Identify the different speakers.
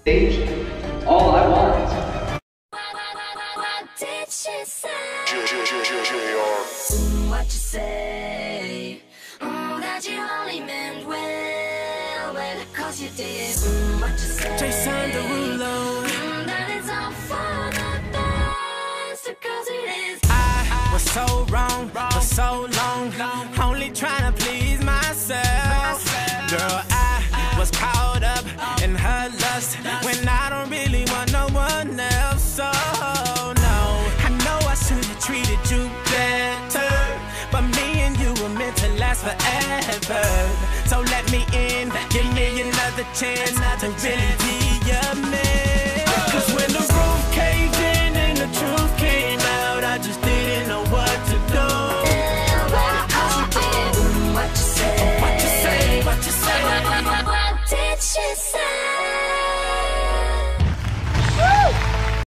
Speaker 1: Stage, all I want.
Speaker 2: What did she say?
Speaker 3: What you say? That you only meant well, cause you did. What you say?
Speaker 4: Jason Derulo.
Speaker 3: That it's all for the best, cause it is.
Speaker 4: I was so wrong for so long, only trying to please myself. Girl, I was caught up in her lust when I don't really want no one else. So no, I know I should have treated you better, but me and you were meant to last forever. So let me in, give me another chance to really